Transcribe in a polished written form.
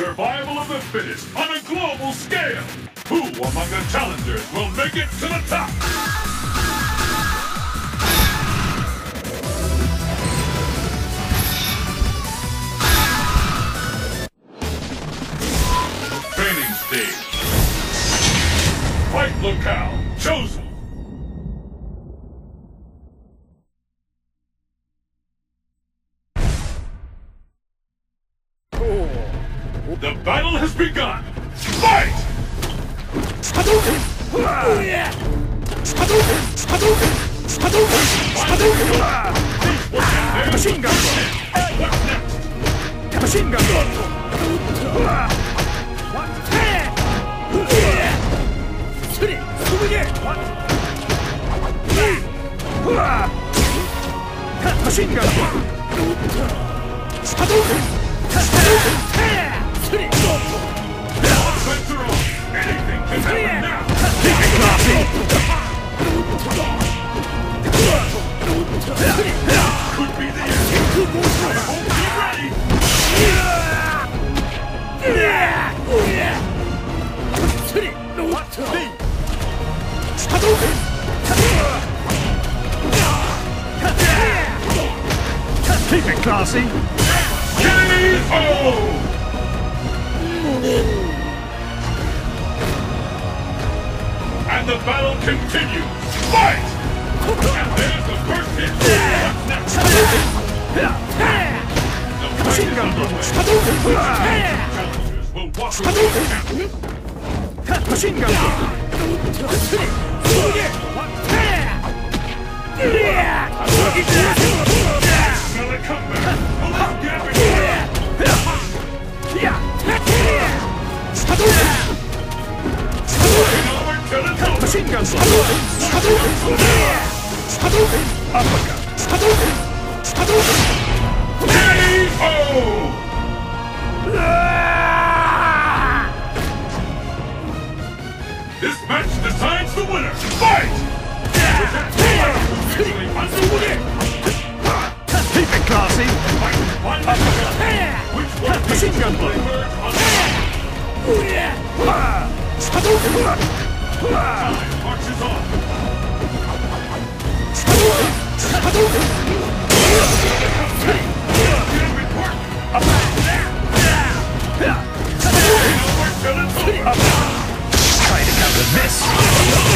Survival of the fittest on a global scale. Who among the challengers will make it to the top? Training stage. Fight locale chosen. The battle has begun! Fight! Hadouken! Hadouken! Hadouken! Hadouken! Hadouken! Machine gun! What's next? Machine gun! What? Machine gun! Hadouken! Anything can happen now! Keep it classy! Could be the end! I hope you're ready! What to be? Keep it classy! K.O. And the battle continues! Fight! And there's the first hit! What's next? The machine gun blows! Challengers will walk away from camp. Machine gun blows! Smell a comeback! A little gap in here! Machine gun Hadouken! Hadouken! Uppercut! Hadouken! Hadouken! K.O. This match decides the winner! Fight! Keep it classy! Uppercut! Machine gun blade! Hadouken! Time marches on! Hadouken! Try to counter this!